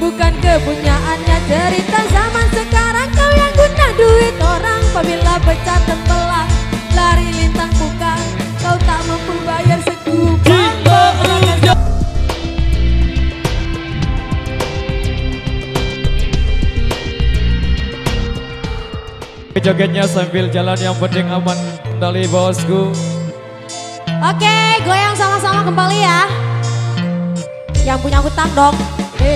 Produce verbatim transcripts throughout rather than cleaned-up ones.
bukan kepunyaannya. Cerita zaman sekarang kau yang guna duit orang. Apabila pecah tembelang, lari lintang bukan, kau tak mampu bayar sekupang. Jogetnya sambil jalan yang penting aman dari bosku. Oke, goyang sama-sama kembali ya. Yang punya hutang dong. Hey.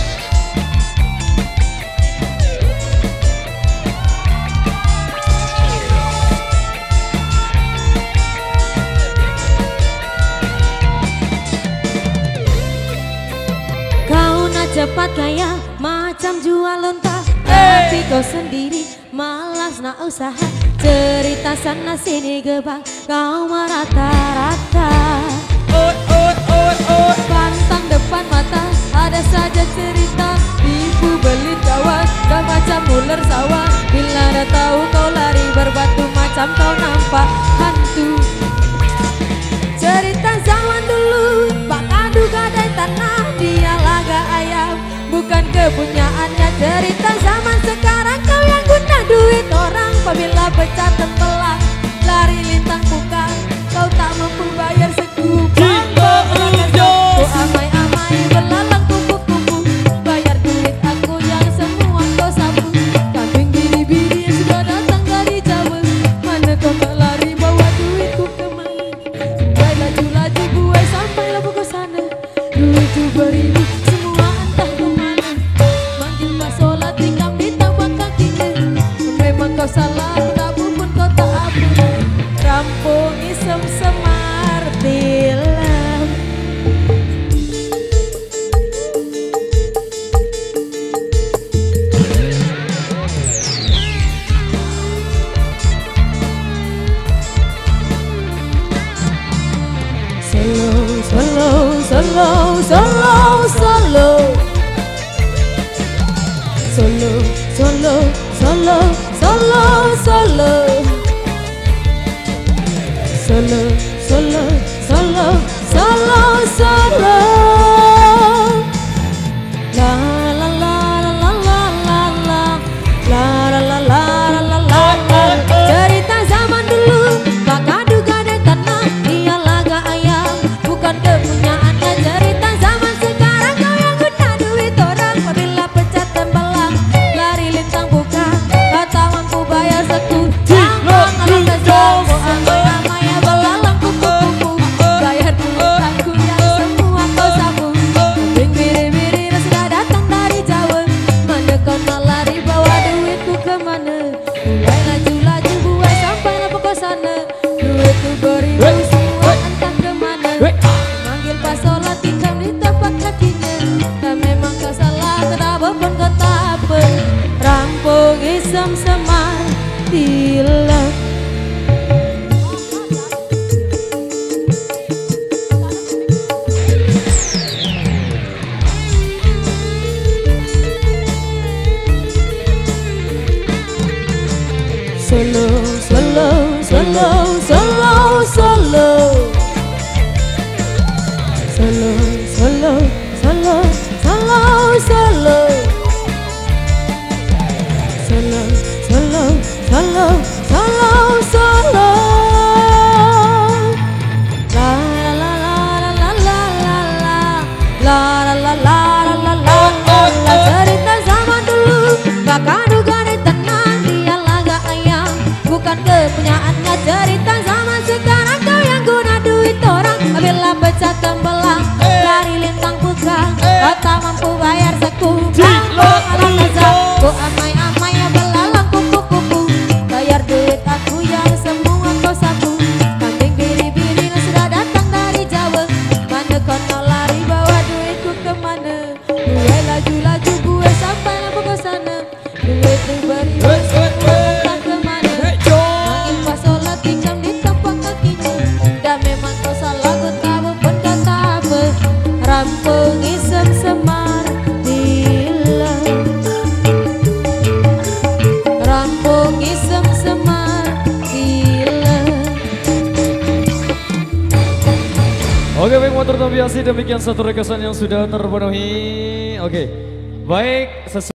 Kau nak cepat kaya macam jual lontar, hey. Tapi kau sendiri malas nak usaha. Cerita sana sini gebang, kau merata-rata. Oi, oi, oi, oi. Pantang depan mata, ada saja cerita. Ibu belit kawan, dah macam ular sawah. Bila dah tahu kau lari berbatu, macam kau nampak hantu. Cerita zaman dulu, Pak Kadu gadai tanah, dia laga ayam, bukan kepunyaannya. Cerita zaman sekarang kau yang guna duit orang. Apabila pecah tembelang, lari lintang bukan, kau tak mampu bayar sekupang. Ku amai-amai belalang kupu-kupu, bayar duit aku yang semua kau sapu. Kambing biri-biri yang sudah datang dari Jawa, mana kau tak lari bawa duitku kemana? Gue laju-laju gue sampailah pokok sana, duitku beribu semua entah kemana. Manggil Pak Solat tikam di tapak kakinya, memang kau salah, rabu pun kau tak apa. Rampung isem semar tilam. Solo, solo, solo, solo, solo, solo, solo, solo, solo, solo, solo, solo, solo, solo. La la la la la la la la la la la la la la. Cerita zaman dulu, Pak Kadu gadai tanah, dia laga ayam, bukan kepunyaannya. Cerita zaman sekarang kau yang guna duit orang. Apabila pecah tembelang, lari lintang bukan, kau tak mampu bayar sekutang. Alam kejam, kau amai-amai ya belalang kupu-kupu, bayar duit aku yang semua kau sapu. Kambing biri-biri yang sudah datang dari Jawa, mana kau nak lari bawa duitku kemana? Mulai laju-laju gue sampailah pokok sana, duitku beribu semua entah kemana. Manggil Pak Solat tikam di tapak kakinya, dan memang kau salah, kenapa pun kau tak apa. Rampung isem semar tilam. Solo, solo, solo, solo, solo, solo, solo, solo, solo, solo, solo, solo, solo, solo, solo. La la la la la la la la la la la la la la. Cerita zaman dulu, Pak Kadu gadai tanah, dia laga ayam, bukan kepunyaannya. Cerita zaman sekarang kau yang guna duit orang. Apabila pecah tembelang, lari lintang bukan, kau tak mampu bayar sekupang. Alam kejam, ku amai-amai ya belalang kupu-kupu, bayar duit aku yang semua kau sapu. Kambing biri-biri yang sudah datang dari Jawa, mana kau nak lari bawa duitku kemana? Gue laju-laju gue sampailah pokok sana, duitku beribu semua entah kemana. Manggil Pak Solat tikam di tapak kakinya, dan memang kau salah, ku tahu pun kau tak apa. Rampung isem semar tilam. Rampung isem semar tilam. Oke, baik motor Tobiasi, demikian satu requestan yang sudah terpenuhi. Oke, Baik, sesuai